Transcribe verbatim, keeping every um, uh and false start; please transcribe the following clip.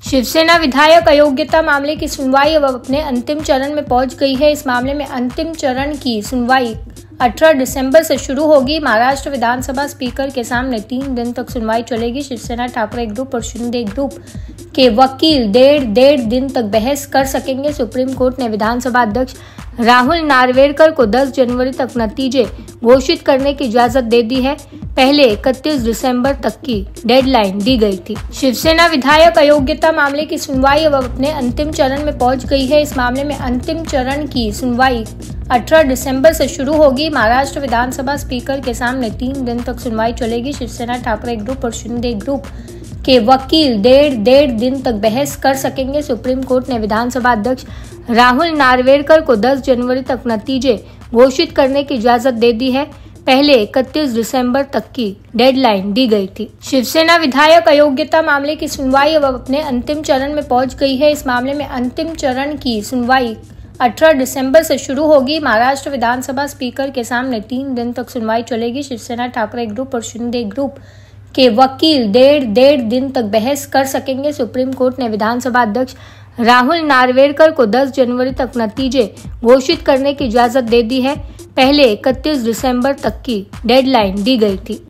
शिवसेना विधायक अयोग्यता मामले की सुनवाई अब अपने अंतिम चरण में पहुंच गई है। इस मामले में अंतिम चरण की सुनवाई अठारह दिसंबर से शुरू होगी। महाराष्ट्र विधानसभा स्पीकर के सामने तीन दिन तक सुनवाई चलेगी। शिवसेना ठाकरे ग्रुप और शिंदे ग्रुप के वकील डेढ़ डेढ़ दिन तक बहस कर सकेंगे। सुप्रीम कोर्ट ने विधानसभा अध्यक्ष राहुल नार्वेकर को दस जनवरी तक नतीजे घोषित करने की इजाजत दे दी है। पहले इकतीस दिसंबर तक की डेडलाइन दी गई थी। शिवसेना विधायक अयोग्यता मामले की सुनवाई अब अपने अंतिम चरण में पहुंच गई है। इस मामले में अंतिम चरण की सुनवाई अठारह दिसंबर से शुरू होगी। महाराष्ट्र विधानसभा स्पीकर के सामने तीन दिन तक सुनवाई चलेगी। शिवसेना ठाकरे ग्रुप और शिंदे ग्रुप के वकील डेढ़ डेढ़ दिन तक बहस कर सकेंगे। सुप्रीम कोर्ट ने विधानसभा अध्यक्ष राहुल नार्वेकर को दस जनवरी तक नतीजे घोषित करने की इजाजत दे दी है। पहले इकतीस दिसंबर तक की डेडलाइन दी गई थी। शिवसेना विधायक अयोग्यता मामले की सुनवाई अब अपने अंतिम चरण में पहुंच गई है। इस मामले में अंतिम चरण की सुनवाई अठारह दिसंबर से शुरू होगी। महाराष्ट्र विधानसभा स्पीकर के सामने तीन दिन तक सुनवाई चलेगी। शिवसेना ठाकरे ग्रुप और शिंदे ग्रुप के वकील डेढ़ डेढ़ दिन तक बहस कर सकेंगे। सुप्रीम कोर्ट ने विधानसभा अध्यक्ष राहुल नार्वेकर को दस जनवरी तक नतीजे घोषित करने की इजाजत दे दी है। पहले इकतीस दिसंबर तक की डेडलाइन दी गई थी।